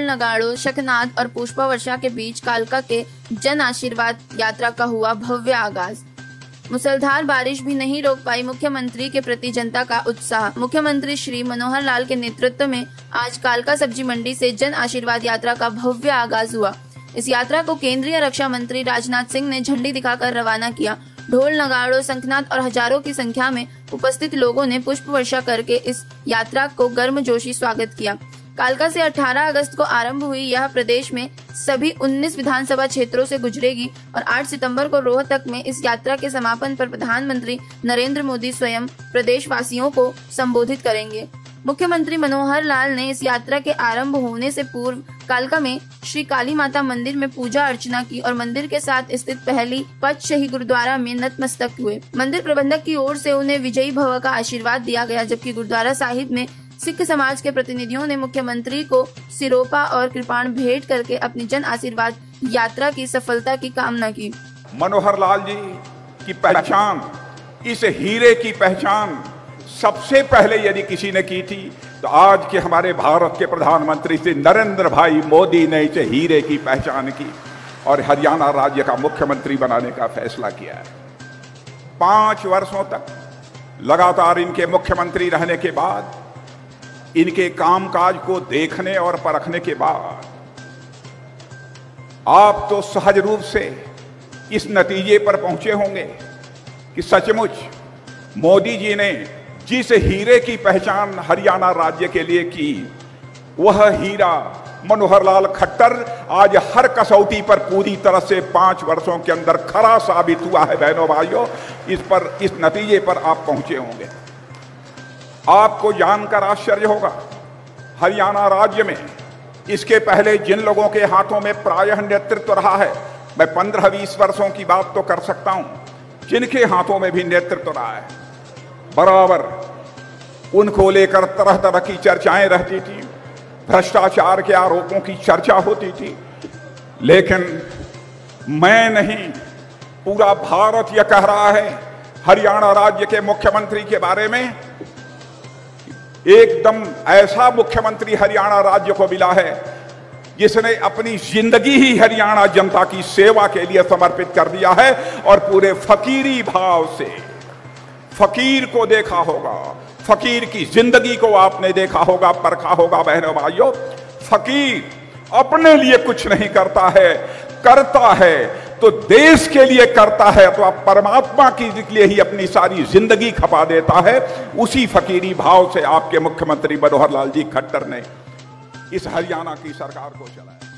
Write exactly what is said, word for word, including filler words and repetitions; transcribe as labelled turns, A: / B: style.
A: नगाड़ों, शखनाद और पुष्पा वर्षा के बीच कालका के जन आशीर्वाद यात्रा का हुआ भव्य आगाज। मुसलधार बारिश भी नहीं रोक पाई मुख्यमंत्री के प्रति जनता का उत्साह। मुख्यमंत्री श्री मनोहर लाल के नेतृत्व में आज कालका सब्जी मंडी से जन आशीर्वाद यात्रा का भव्य आगाज हुआ। इस यात्रा को केंद्रीय रक्षा मंत्री राजनाथ सिंह ने झंडी दिखाकर रवाना किया। ढोल, नगाड़ों, शंखनाद और हजारों की संख्या में उपस्थित लोगों ने पुष्प वर्षा करके इस यात्रा को गर्मजोशी स्वागत किया। कालका से अठारह अगस्त को आरंभ हुई यह प्रदेश में सभी उन्नीस विधानसभा क्षेत्रों से गुजरेगी और आठ सितंबर को रोहतक में इस यात्रा के समापन पर प्रधानमंत्री नरेंद्र मोदी स्वयं प्रदेशवासियों को संबोधित करेंगे। मुख्यमंत्री मनोहर लाल ने इस यात्रा के आरंभ होने से पूर्व कालका में श्री काली माता मंदिर में पूजा अर्चना की और मंदिर के साथ स्थित पहली पचशही गुरुद्वारा में नतमस्तक हुए। मंदिर प्रबंधक की ओर से उन्हें विजयी भव का आशीर्वाद दिया गया, जबकि गुरुद्वारा साहिब में सिख समाज के प्रतिनिधियों ने मुख्यमंत्री को सिरोपा और कृपाण भेंट करके अपनी जन आशीर्वाद यात्रा की सफलता की कामना की।
B: मनोहर लाल जी की पहचान, इस हीरे की पहचान सबसे पहले यदि किसी ने की थी तो आज के हमारे भारत के प्रधानमंत्री श्री नरेंद्र भाई मोदी ने इसे हीरे की पहचान की और हरियाणा राज्य का मुख्यमंत्री बनाने का फैसला किया है। पांच वर्षों तक लगातार इनके मुख्यमंत्री रहने के बाद, इनके कामकाज को देखने और परखने के बाद आप तो सहज रूप से इस नतीजे पर पहुंचे होंगे कि सचमुच मोदी जी ने जिस हीरे की पहचान हरियाणा राज्य के लिए की, वह हीरा मनोहर लाल खट्टर आज हर कसौटी पर पूरी तरह से पांच वर्षों के अंदर खरा साबित हुआ है। बहनों भाइयों, इस पर इस नतीजे पर आप पहुंचे होंगे। आपको जानकर आश्चर्य होगा, हरियाणा राज्य में इसके पहले जिन लोगों के हाथों में प्रायः नेतृत्व रहा है, मैं पंद्रह बीस वर्षों की बात तो कर सकता हूं, जिनके हाथों में भी नेतृत्व रहा है, बराबर उनको लेकर तरह तरह की चर्चाएं रहती थी, भ्रष्टाचार के आरोपों की चर्चा होती थी। लेकिन मैं नहीं, पूरा भारत यह कह रहा है हरियाणा राज्य के मुख्यमंत्री के बारे में, एकदम ऐसा मुख्यमंत्री हरियाणा राज्य को मिला है जिसने अपनी जिंदगी ही हरियाणा जनता की सेवा के लिए समर्पित कर दिया है और पूरे फकीरी भाव से। फकीर को देखा होगा, फकीर की जिंदगी को आपने देखा होगा, परखा होगा। बहनों भाइयों, फकीर अपने लिए कुछ नहीं करता है, करता है तो देश के लिए करता है, तो आप परमात्मा के लिए ही अपनी सारी जिंदगी खपा देता है। उसी फकीरी भाव से आपके मुख्यमंत्री मनोहर लाल जी खट्टर ने इस हरियाणा की सरकार को चलाया।